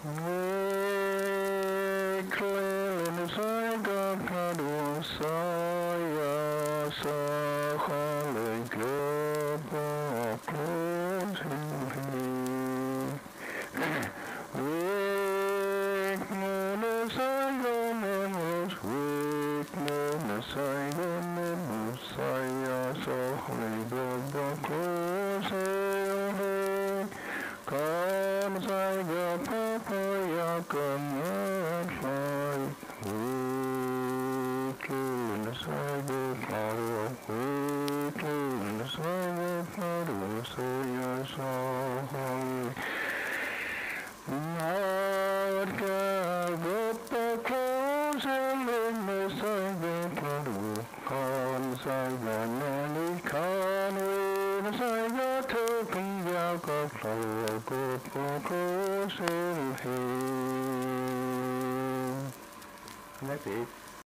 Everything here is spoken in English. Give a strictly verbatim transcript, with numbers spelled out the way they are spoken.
weik-leili nesaika padua saya sakale gepa klosinhi weik-leili nesaika memus weik-leili nesaika memus saya sakale gepa klosinhi kan saya papaya kemetlai weik-leili nesaika padua weik-leili nesaika padua saya sakale That's it.